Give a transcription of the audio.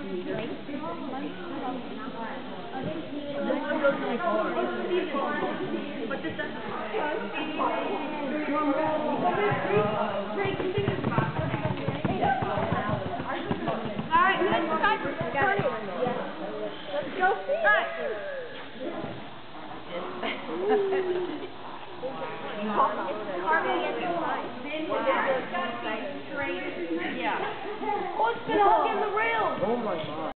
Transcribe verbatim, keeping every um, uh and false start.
What does that Alright, let's go. Let's go see. Yeah. Oh, it's been hugging the rail. Oh my God.